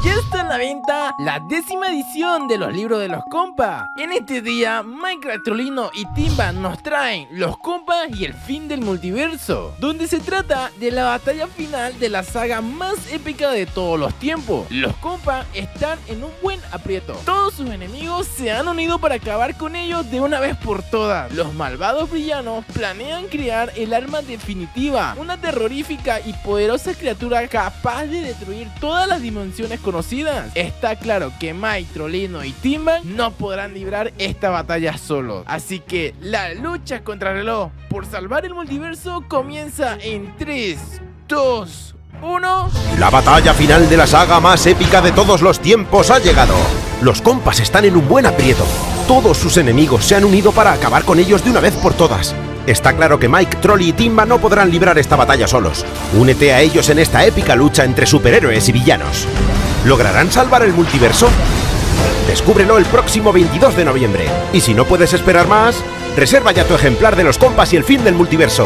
Ya está en la venta la 10ª edición de los libros de los compas. En este día, Minecraft, Trollino y Timba nos traen Los Compas y el fin del multiverso, donde se trata de la batalla final de la saga más épica de todos los tiempos. Los compas están en un buen aprieto. Todos sus enemigos se han unido para acabar con ellos de una vez por todas. Los malvados villanos planean crear el arma definitiva, una terrorífica y poderosa criatura capaz de destruir todas las dimensiones conocidas. Está claro que Mike, Trollino y Timba no podrán librar esta batalla solos, así que la lucha contra el reloj por salvar el multiverso comienza en 3, 2, 1. La batalla final de la saga más épica de todos los tiempos ha llegado. Los compas están en un buen aprieto. Todos sus enemigos se han unido para acabar con ellos de una vez por todas. Está claro que Mike, Trolli y Timba no podrán librar esta batalla solos. Únete a ellos en esta épica lucha entre superhéroes y villanos. ¿Lograrán salvar el multiverso? Descúbrelo el próximo 22 de noviembre. Y si no puedes esperar más, reserva ya tu ejemplar de Los Compas y el fin del multiverso.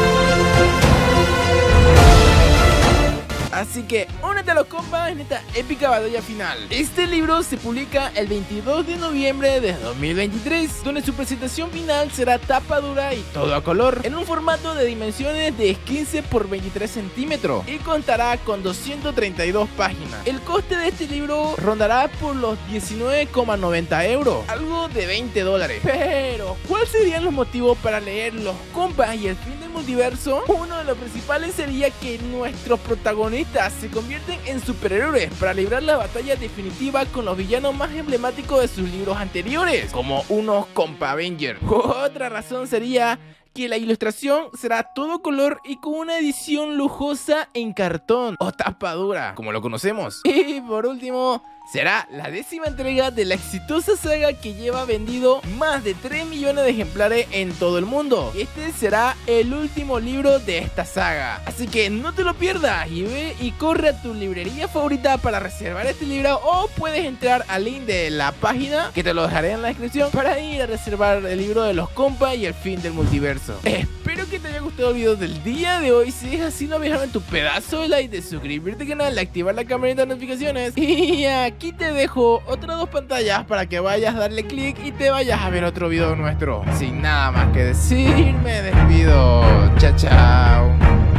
Así que únete a los compas en esta épica batalla final. Este libro se publica el 22 de noviembre de 2023, donde su presentación final será tapa dura y todo a color, en un formato de dimensiones de 15 por 23 centímetros y contará con 232 páginas. El coste de este libro rondará por los 19,90 euros, algo de $20. Pero, ¿cuáles serían los motivos para leer Los Compas y el fin del multiverso? Uno de los principales sería que nuestros protagonistas se convierten en superhéroes para librar la batalla definitiva con los villanos más emblemáticos de sus libros anteriores, como unos Compa Avengers. Otra razón sería que la ilustración será todo color y con una edición lujosa en cartón o tapa dura, como lo conocemos. Y por último, será la 10ª entrega de la exitosa saga que lleva vendido más de 3 millones de ejemplares en todo el mundo. Este será el último libro de esta saga, así que no te lo pierdas y ve y corre a tu librería favorita para reservar este libro, o puedes entrar al link de la página que te lo dejaré en la descripción para ir a reservar el libro de Los Compas y el fin del multiverso. Espero que te haya gustado el video del día de hoy. Si es así, no olvides dejarme tu pedazo de like, de suscribirte al canal, de activar la campanita de notificaciones. Y aquí te dejo otras 2 pantallas para que vayas a darle click y te vayas a ver otro video nuestro. Sin nada más que decir, me despido. Chao, chao.